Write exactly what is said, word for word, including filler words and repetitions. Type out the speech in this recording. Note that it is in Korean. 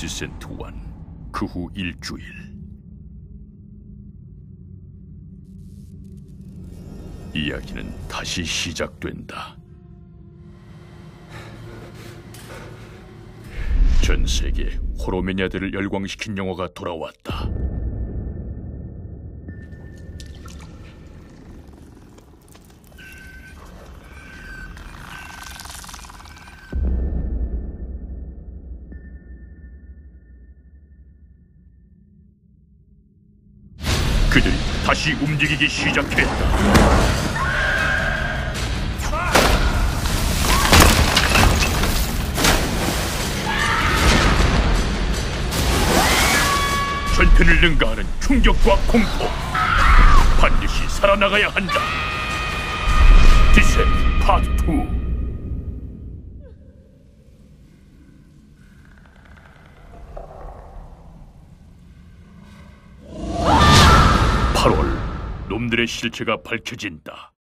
디센트 일, 그 후 일주일. 이야기는 다시 시작된다. 전 세계 호로메니아들을 열광시킨 영화가 돌아왔다. 그들이 다시 움직이기 시작했다. 전편을 능가하는 충격과 공포. 반드시 살아나가야 한다. 디센트 파트 이. 팔월, 놈들의 실체가 밝혀진다.